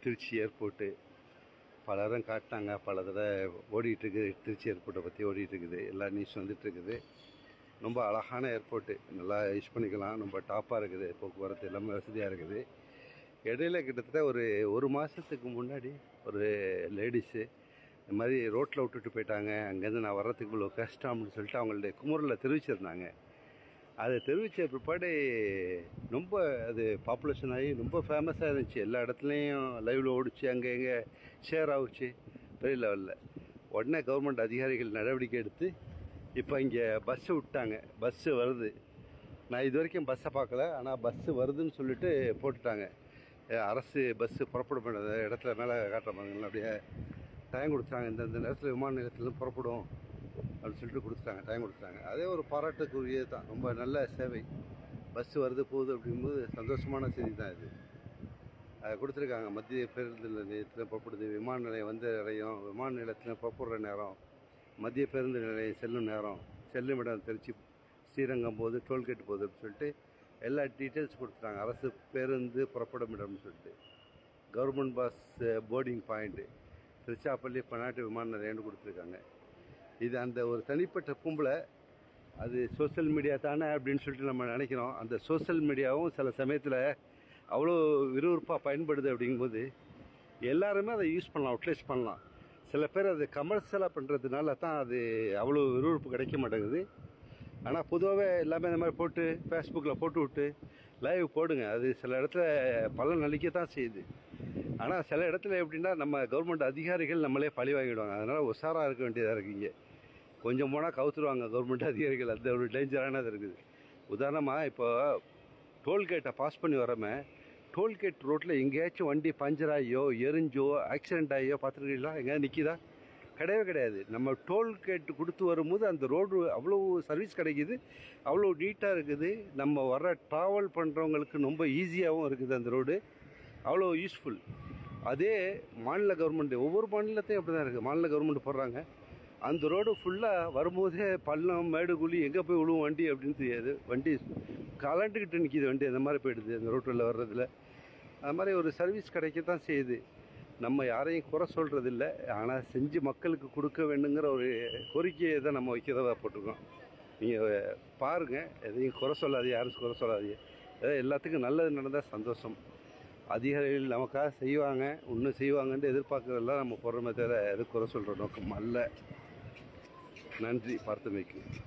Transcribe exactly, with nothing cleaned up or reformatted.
Trichy airport பலரும் காட்டினாங்க, பல தடவை ஓடிட்டுருக்குது. திருச்சி ஏர்போர்ட்டை பற்றி ஓடிட்டுருக்குது, எல்லா நியூஸ் வந்துட்டுருக்குது. ரொம்ப அழகான ஏர்போர்ட்டு, நல்லா யூஸ் பண்ணிக்கலாம். ரொம்ப டாப்பாக இருக்குது, போக்குவரத்து எல்லாமே வசதியாக இருக்குது. இடையில கிட்டத்தட்ட ஒரு ஒரு மாதத்துக்கு முன்னாடி ஒரு லேடிஸு இந்த மாதிரி ரோட்டில் விட்டுட்டு போயிட்டாங்க, அங்கேருந்து நான் வர்றதுக்கு இவ்வளோ கஷ்டம் அப்படின்னு சொல்லிட்டு அவங்கள்ட்ட குமுறில் தெரிவிச்சிருந்தாங்க. அதை தெரிவித்த பிற்பாடு ரொம்ப அது பாப்புலேஷன் ஆகி ரொம்ப ஃபேமஸாக இருந்துச்சு. எல்லா இடத்துலையும் லைவில் ஓடிச்சு, அங்கே எங்கே ஷேர் ஆகுச்சு பெரிய லெவலில். உடனே கவர்மெண்ட் அதிகாரிகள் நடவடிக்கை எடுத்து இப்போ இங்கே பஸ்ஸு விட்டாங்க. பஸ்ஸு வருது. நான் இது வரைக்கும் பஸ்ஸை பார்க்கல, ஆனால் பஸ்ஸு வருதுன்னு சொல்லிட்டு போட்டுட்டாங்க. அரசு பஸ்ஸு புறப்படும் இடத்துல மேலே காட்டுறாங்க, அப்படியே டைம் கொடுத்துட்டாங்க. இந்தந்த நேரத்தில் விமான நிலையத்துலேருந்து புறப்படும் அப்படின்னு சொல்லிட்டு கொடுத்துட்டாங்க, டைம் கொடுத்துட்டாங்க. அதே ஒரு பாராட்டுக்குரியது தான், ரொம்ப நல்ல சேவை. பஸ்ஸு வருது போகுது அப்படிங்கும்போது சந்தோஷமான செய்தி தான் இது. அதை கொடுத்துருக்காங்க. மத்திய பேருந்து நிலையத்தில் புறப்படுது, விமான நிலையம் வந்து அடையும், விமான நிலையத்தில் புறப்படுற நேரம், மத்திய பேருந்து நிலையம் செல்லும் நேரம், செல்லும் இடம் திருச்சி ஸ்ரீரங்கம் போகுது, டோல்கேட் போகுது அப்படின்னு சொல்லிட்டு எல்லா டீட்டெயில்ஸ் கொடுத்துட்டாங்க. அரசு பேருந்து புறப்படும் இடம்னு சொல்லிட்டு government bus boarding point Tiruchirappalli பன்னாட்டு விமான நிலையம்னு கொடுத்துருக்காங்க. இது அந்த ஒரு தனிப்பட்ட கும்பலை, அது சோசியல் மீடியா தானே அப்படின்னு சொல்லிட்டு நம்ம நினைக்கிறோம். அந்த சோசியல் மீடியாவும் சில சமயத்தில் அவ்வளோ விறுவிறுப்பாக பயன்படுது. அப்படிங்கும்போது எல்லாருமே அதை யூஸ் பண்ணலாம், யூட்டிலைஸ் பண்ணலாம். சில பேர் அது கமர்ஷியலாக பண்ணுறதுனால தான் அது அவ்வளோ விறுவிறுப்பு கிடைக்க மாட்டேங்குது. ஆனால் பொதுவாகவே எல்லாமே இந்த மாதிரி போட்டு ஃபேஸ்புக்கில் போட்டு விட்டு லைவ் போடுங்க, அது சில இடத்துல பலன் அளிக்க தான் செய்யுது. ஆனால் சில இடத்துல எப்படின்னா நம்ம கவர்மெண்ட் அதிகாரிகள் நம்மளே பழி வாங்கிடுவாங்க. அதனால் உஷாராக இருக்க வேண்டியதாக இருக்குங்க. கொஞ்சம் போனால் கவுத்துருவாங்க கவர்மெண்ட் அதிகாரிகள், அந்த ஒரு டேஞ்சரானது இருக்குது. உதாரணமாக இப்போ டோல்கேட்டை பாஸ் பண்ணி வரமே, டோல்கேட் ரோட்டில் எங்கேயாச்சும் வண்டி பஞ்சர் ஆகியோ எரிஞ்சோ ஆக்சிடென்ட் ஆகியோ பார்த்துருக்கீங்களா? எங்கேயாவது நிற்கிதா? கிடையவே கிடையாது. நம்ம டோல்கேட் கொடுத்து வரும்போது அந்த ரோடு அவ்வளோ சர்வீஸ் கிடைக்கிது, அவ்வளோ நீட்டாக இருக்குது. நம்ம வர ட்ராவல் பண்ணுறவங்களுக்கு ரொம்ப ஈஸியாகவும் இருக்குது அந்த ரோடு, அவ்வளோ யூஸ்ஃபுல். அதே மாநில கவர்மெண்ட், ஒவ்வொரு மாநிலத்தையும் அப்படி தான் இருக்குது. மாநில கவர்மெண்ட் போடுறாங்க, அந்த ரோடு ஃபுல்லாக வரும்போதே பள்ளம் மேடு குழி, எங்கே போய் விழுவும் வண்டி அப்படின்னு தெரியாது. வண்டி கலண்டுக்கிட்டு நிற்கிது, வண்டி அந்த மாதிரி போயிடுது அந்த ரோட்டில் வர்றதில். அது மாதிரி ஒரு சர்வீஸ் கிடைக்கத்தான் செய்யுது. நம்ம யாரையும் குறை சொல்கிறதில்ல, ஆனால் செஞ்சு மக்களுக்கு கொடுக்க வேண்டுங்கிற ஒரு கோரிக்கையை தான் நம்ம வைக்கிறதா போட்டிருக்கோம். நீங்கள் பாருங்கள், எதையும் குறை சொல்லாது, யாரும் குறை சொல்லாதீங்க. ஏதாவது எல்லாத்துக்கும் நல்லது நடந்தால் சந்தோஷம். அதிகாரிகள் நமக்காக செய்வாங்க, இன்னும் செய்வாங்கன்ட்டு எதிர்பார்க்குறதெல்லாம் நம்ம போடுறோமே தவிர எது குறை சொல்கிற நோக்கம் அல்ல. நன்றி பார்த்தமைக்கு.